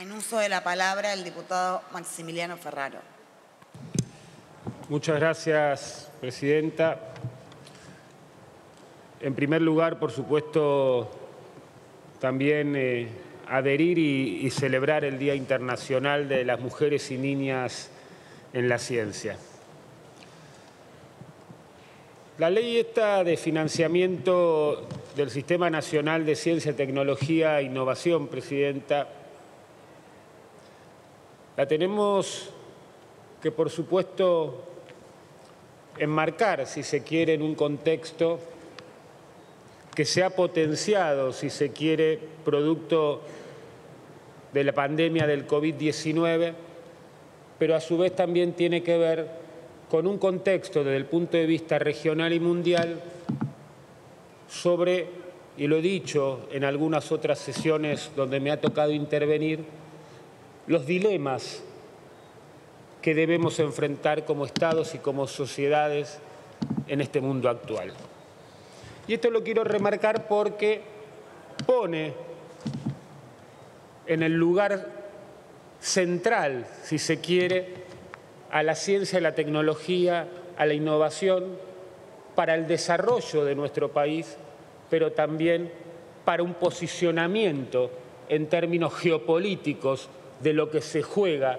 En uso de la palabra, el diputado Maximiliano Ferraro. Muchas gracias, presidenta. En primer lugar, por supuesto, también adherir y celebrar el Día Internacional de las Mujeres y Niñas en la Ciencia. La ley esta de financiamiento del Sistema Nacional de Ciencia, Tecnología e Innovación, presidenta, la tenemos que, por supuesto, enmarcar, si se quiere, en un contexto que se ha potenciado, si se quiere, producto de la pandemia del COVID-19, pero a su vez también tiene que ver con un contexto desde el punto de vista regional y mundial sobre, y lo he dicho en algunas otras sesiones donde me ha tocado intervenir, los dilemas que debemos enfrentar como Estados y como sociedades en este mundo actual. Y esto lo quiero remarcar porque pone en el lugar central, si se quiere, a la ciencia y la tecnología, a la innovación, para el desarrollo de nuestro país, pero también para un posicionamiento en términos geopolíticos de lo que se juega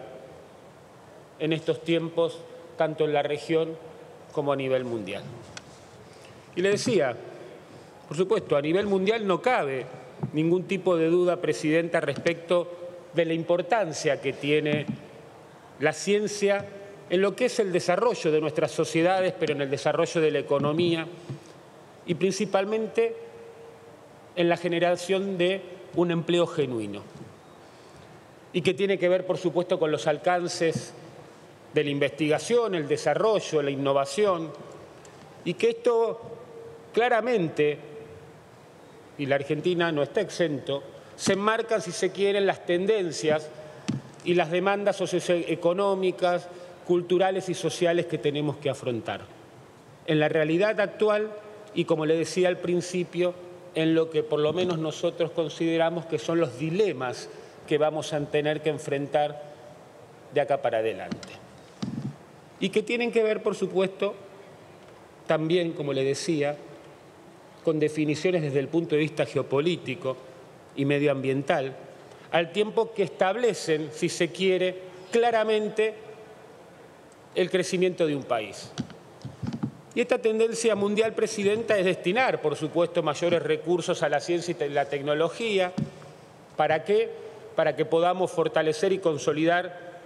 en estos tiempos, tanto en la región como a nivel mundial. Y le decía, por supuesto, a nivel mundial no cabe ningún tipo de duda, presidenta, respecto de la importancia que tiene la ciencia en lo que es el desarrollo de nuestras sociedades, pero en el desarrollo de la economía y principalmente en la generación de un empleo genuino. Y que tiene que ver, por supuesto, con los alcances de la investigación, el desarrollo, la innovación, y que esto claramente, y la Argentina no está exento, se enmarcan, si se quieren, las tendencias y las demandas socioeconómicas, culturales y sociales que tenemos que afrontar. En la realidad actual y, como le decía al principio, en lo que por lo menos nosotros consideramos que son los dilemas que vamos a tener que enfrentar de acá para adelante. Y que tienen que ver, por supuesto, también, como le decía, con definiciones desde el punto de vista geopolítico y medioambiental, al tiempo que establecen, si se quiere, claramente el crecimiento de un país. Y esta tendencia mundial, presidenta, es destinar, por supuesto, mayores recursos a la ciencia y la tecnología. ¿Para qué? Para que podamos fortalecer y consolidar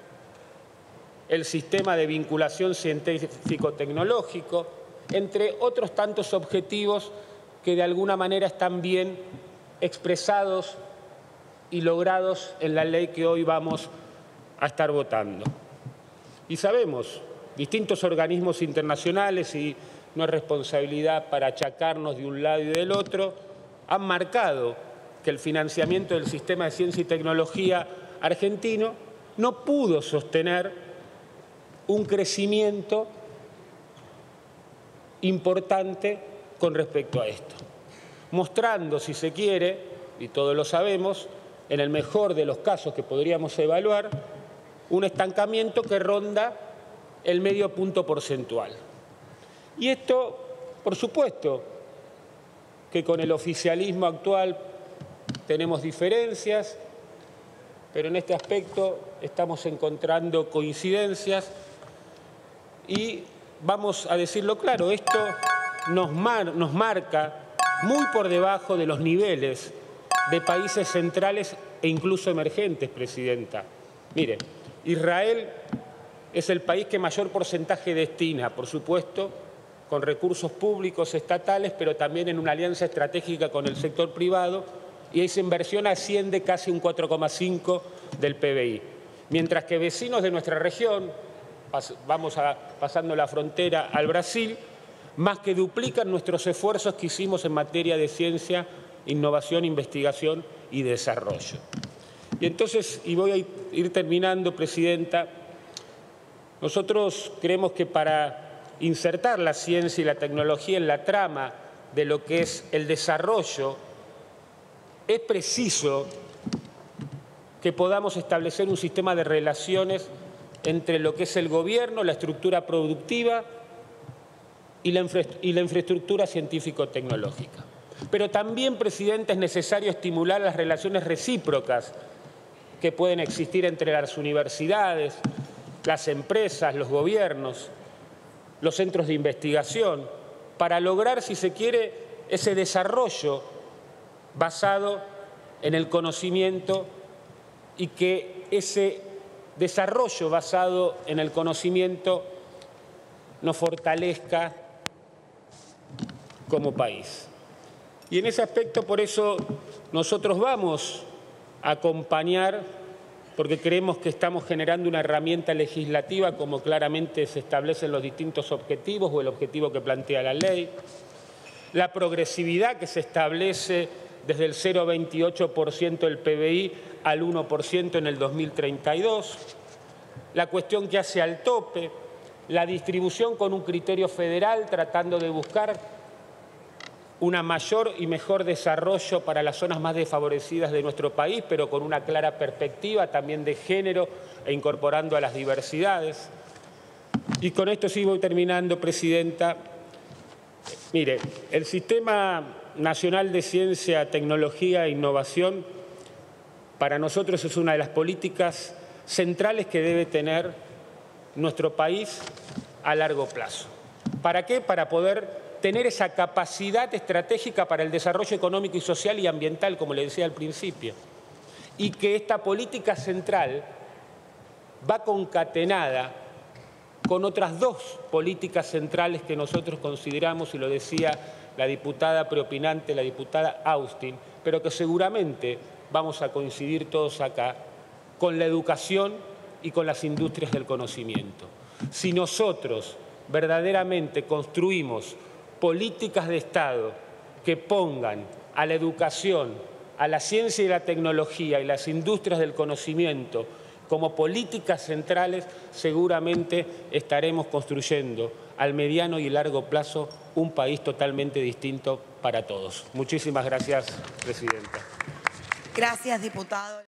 el sistema de vinculación científico-tecnológico, entre otros tantos objetivos que de alguna manera están bien expresados y logrados en la ley que hoy vamos a estar votando. Y sabemos, distintos organismos internacionales, y no es responsabilidad para achacarnos de un lado y del otro, han marcado que el financiamiento del sistema de ciencia y tecnología argentino no pudo sostener un crecimiento importante con respecto a esto, mostrando, si se quiere, y todos lo sabemos, en el mejor de los casos que podríamos evaluar, un estancamiento que ronda el medio punto porcentual. Y esto, por supuesto, que con el oficialismo actual tenemos diferencias, pero en este aspecto estamos encontrando coincidencias y vamos a decirlo claro, esto nos marca muy por debajo de los niveles de países centrales e incluso emergentes, presidenta. Mire, Israel es el país que mayor porcentaje destina, por supuesto, con recursos públicos estatales, pero también en una alianza estratégica con el sector privado, y esa inversión asciende casi un 4,5% del PBI. Mientras que vecinos de nuestra región, pasando la frontera al Brasil, más que duplican nuestros esfuerzos que hicimos en materia de ciencia, innovación, investigación y desarrollo. Y entonces, y voy a ir terminando, presidenta, nosotros creemos que para insertar la ciencia y la tecnología en la trama de lo que es el desarrollo, es preciso que podamos establecer un sistema de relaciones entre lo que es el gobierno, la estructura productiva y la infraestructura científico-tecnológica. Pero también, Presidenta, es necesario estimular las relaciones recíprocas que pueden existir entre las universidades, las empresas, los gobiernos, los centros de investigación, para lograr, si se quiere, ese desarrollo basado en el conocimiento y que ese desarrollo basado en el conocimiento nos fortalezca como país. Y en ese aspecto, por eso, nosotros vamos a acompañar, porque creemos que estamos generando una herramienta legislativa, como claramente se establecen los distintos objetivos o el objetivo que plantea la ley, la progresividad que se establece desde el 0,28% del PBI al 1% en el 2032, la cuestión que hace al tope, la distribución con un criterio federal tratando de buscar un mayor y mejor desarrollo para las zonas más desfavorecidas de nuestro país, pero con una clara perspectiva también de género e incorporando a las diversidades. Y con esto sí voy terminando, Presidenta. Mire, el Sistema Nacional de Ciencia, Tecnología e Innovación para nosotros es una de las políticas centrales que debe tener nuestro país a largo plazo. ¿Para qué? Para poder tener esa capacidad estratégica para el desarrollo económico y social y ambiental, como le decía al principio, y que esta política central va concatenada con otras dos políticas centrales que nosotros consideramos, y lo decía la diputada preopinante, la diputada Austin, pero que seguramente vamos a coincidir todos acá, con la educación y con las industrias del conocimiento. Si nosotros verdaderamente construimos políticas de Estado que pongan a la educación, a la ciencia y la tecnología y las industrias del conocimiento como políticas centrales, seguramente estaremos construyendo al mediano y largo plazo un país totalmente distinto para todos. Muchísimas gracias, Presidenta. Gracias, diputado.